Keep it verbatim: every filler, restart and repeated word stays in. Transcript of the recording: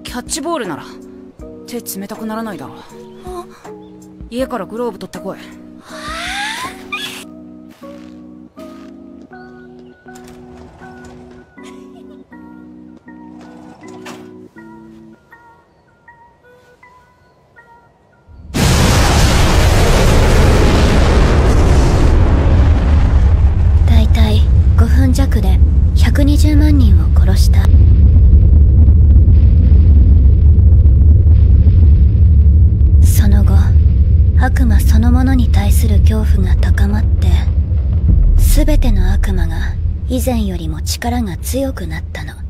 キャッチボールなら手冷たくならないだろう。家からグローブ取ってこい。 だいたいごふん弱でひゃくにじゅうまんにんを殺した。その後、悪魔そのものに対する恐怖が高まって、全ての悪魔が以前よりも力が強くなったの。